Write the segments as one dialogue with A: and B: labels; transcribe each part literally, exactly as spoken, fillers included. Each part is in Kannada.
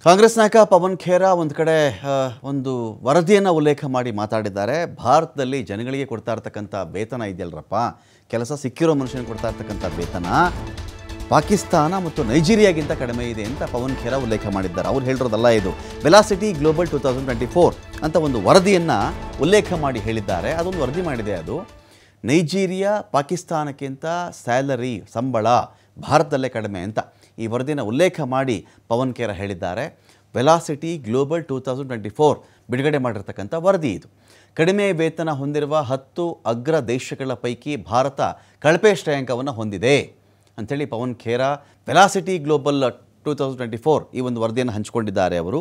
A: ಕಾಂಗ್ರೆಸ್ ನಾಯಕ ಪವನ್ ಖೇರಾ ಒಂದು ಕಡೆ ಒಂದು ವರದಿಯನ್ನು ಉಲ್ಲೇಖ ಮಾಡಿ ಮಾತಾಡಿದ್ದಾರೆ. ಭಾರತದಲ್ಲಿ ಜನಗಳಿಗೆ ಕೊಡ್ತಾ ಇರತಕ್ಕಂಥ ವೇತನ ಇದೆಯಲ್ರಪ್ಪ, ಕೆಲಸ ಸಿಕ್ಕಿರೋ ಮನುಷ್ಯನಿಗೆ ಕೊಡ್ತಾ ಇರತಕ್ಕಂಥ ವೇತನ ಪಾಕಿಸ್ತಾನ ಮತ್ತು ನೈಜೀರಿಯಾಗಿಂತ ಕಡಿಮೆ ಇದೆ ಅಂತ ಪವನ್ ಖೇರಾ ಉಲ್ಲೇಖ ಮಾಡಿದ್ದಾರೆ. ಅವ್ರು ಹೇಳಿರೋದಲ್ಲ ಇದು. Velocity Global two thousand twenty four ಅಂತ ಒಂದು ವರದಿಯನ್ನು ಉಲ್ಲೇಖ ಮಾಡಿ ಹೇಳಿದ್ದಾರೆ. ಅದೊಂದು ವರದಿ ಮಾಡಿದೆ. ಅದು ನೈಜೀರಿಯಾ ಪಾಕಿಸ್ತಾನಕ್ಕಿಂತ ಸ್ಯಾಲರಿ ಸಂಬಳ ಭಾರತದಲ್ಲೇ ಕಡಿಮೆ ಅಂತ ಈ ವರದಿಯನ್ನು ಉಲ್ಲೇಖ ಮಾಡಿ ಪವನ್ ಖೇರಾ ಹೇಳಿದ್ದಾರೆ. Velocity Global two thousand twenty four ಬಿಡುಗಡೆ ಮಾಡಿರ್ತಕ್ಕಂಥ ವರದಿ ಇದು. ಕಡಿಮೆ ವೇತನ ಹೊಂದಿರುವ ಹತ್ತು ಅಗ್ರ ದೇಶಗಳ ಪೈಕಿ ಭಾರತ ಕಳಪೆ ಶ್ರೇಯಾಂಕವನ್ನು ಹೊಂದಿದೆ ಅಂಥೇಳಿ Pavan Khera Velocity Global two thousand twenty four ಈ ಒಂದು ವರದಿಯನ್ನು ಹಂಚಿಕೊಂಡಿದ್ದಾರೆ. ಅವರು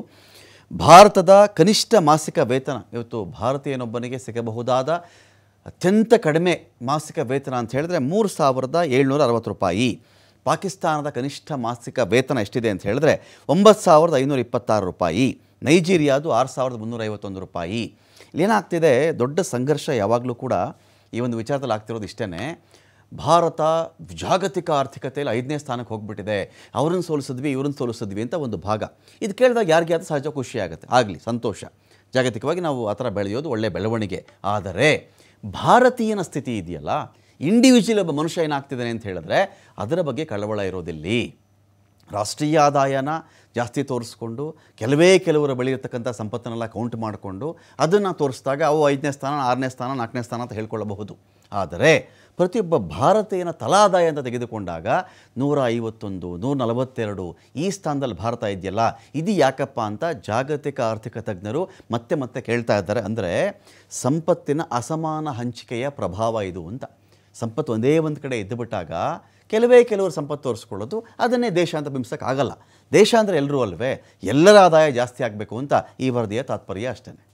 A: ಭಾರತದ ಕನಿಷ್ಠ ಮಾಸಿಕ ವೇತನ ಇವತ್ತು ಭಾರತೀಯನೊಬ್ಬನಿಗೆ ಸಿಗಬಹುದಾದ ಅತ್ಯಂತ ಕಡಿಮೆ ಮಾಸಿಕ ವೇತನ ಅಂತ ಹೇಳಿದ್ರೆ ಮೂರು ಸಾವಿರದ ಏಳ್ನೂರ ಅರವತ್ತು ರೂಪಾಯಿ. ಪಾಕಿಸ್ತಾನದ ಕನಿಷ್ಠ ಮಾಸಿಕ ವೇತನ ಎಷ್ಟಿದೆ ಅಂತ ಹೇಳಿದ್ರೆ ಒಂಬತ್ತು ಸಾವಿರದ ಐನೂರ ಇಪ್ಪತ್ತಾರು ರೂಪಾಯಿ. ನೈಜೀರಿಯಾದು ಆರು ಸಾವಿರದ ಮುನ್ನೂರ ಐವತ್ತೊಂದು ರೂಪಾಯಿ. ಇಲ್ಲೇನಾಗ್ತಿದೆ, ದೊಡ್ಡ ಸಂಘರ್ಷ ಯಾವಾಗಲೂ ಕೂಡ ಈ ಒಂದು ವಿಚಾರದಲ್ಲಿ ಆಗ್ತಿರೋದು ಇಷ್ಟೇ. ಭಾರತ ಜಾಗತಿಕ ಆರ್ಥಿಕತೆಯಲ್ಲಿ ಐದನೇ ಸ್ಥಾನಕ್ಕೆ ಹೋಗ್ಬಿಟ್ಟಿದೆ, ಅವ್ರನ್ನ ಸೋಲಿಸಿದ್ವಿ ಇವ್ರನ್ನ ಸೋಲಿಸಿದ್ವಿ ಅಂತ ಒಂದು ಭಾಗ. ಇದು ಕೇಳಿದಾಗ ಯಾರಿಗೆ ಅದು ಸಹಜ ಖುಷಿ ಆಗುತ್ತೆ, ಆಗಲಿ ಸಂತೋಷ. ಜಾಗತಿಕವಾಗಿ ನಾವು ಆ ಥರ ಬೆಳೆಯೋದು ಒಳ್ಳೆಯ ಬೆಳವಣಿಗೆ. ಆದರೆ ಭಾರತೀಯನ ಸ್ಥಿತಿ ಇದೆಯಲ್ಲ, ಇಂಡಿವಿಜುವಲ್ ಒಬ್ಬ ಮನುಷ್ಯ ಏನಾಗ್ತಿದ್ದಾನೆ ಅಂತ ಹೇಳಿದ್ರೆ ಅದರ ಬಗ್ಗೆ ಕಳವಳ ಇರೋದಿಲ್ಲಿ. ರಾಷ್ಟ್ರೀಯ ಆದಾಯನ ಜಾಸ್ತಿ ತೋರಿಸ್ಕೊಂಡು ಕೆಲವೇ ಕೆಲವರ ಬಳಿ ಇರತಕ್ಕಂಥ ಸಂಪತ್ತನ್ನೆಲ್ಲ ಕೌಂಟ್ ಮಾಡಿಕೊಂಡು ಅದನ್ನು ತೋರಿಸಿದಾಗ ಅವು ಐದನೇ ಸ್ಥಾನ ಆರನೇ ಸ್ಥಾನ ನಾಲ್ಕನೇ ಸ್ಥಾನ ಅಂತ ಹೇಳ್ಕೊಳ್ಳಬಹುದು. ಆದರೆ ಪ್ರತಿಯೊಬ್ಬ ಭಾರತೀಯನ ತಲಾದಾಯ ಅಂತ ತೆಗೆದುಕೊಂಡಾಗ ನೂರ ಐವತ್ತೊಂದು ನೂರ ನಲವತ್ತೆರಡು ಈ ಸ್ಥಾನದಲ್ಲಿ ಭಾರತ ಇದೆಯಲ್ಲ, ಇದು ಯಾಕಪ್ಪ ಅಂತ ಜಾಗತಿಕ ಆರ್ಥಿಕ ತಜ್ಞರು ಮತ್ತೆ ಮತ್ತೆ ಕೇಳ್ತಾ ಇದ್ದಾರೆ. ಅಂದರೆ ಸಂಪತ್ತಿನ ಅಸಮಾನ ಹಂಚಿಕೆಯ ಪ್ರಭಾವ ಇದು ಅಂತ. ಸಂಪತ್ತು ಒಂದೇ ಒಂದು ಕಡೆ ಇದ್ದುಬಿಟ್ಟಾಗ ಕೆಲವೇ ಕೆಲವರು ಸಂಪತ್ತು ತೋರಿಸ್ಕೊಳ್ಳೋದು, ಅದನ್ನೇ ದೇಶ ಅಂತ ಬಿಂಬಿಸೋಕ್ಕಾಗಲ್ಲ. ದೇಶ ಅಂದರೆ ಎಲ್ಲರೂ ಅಲ್ವೇ, ಎಲ್ಲರ ಆದಾಯ ಜಾಸ್ತಿ ಆಗಬೇಕು ಅಂತ ಈ ವರದಿಯ ತಾತ್ಪರ್ಯ ಅಷ್ಟೇ.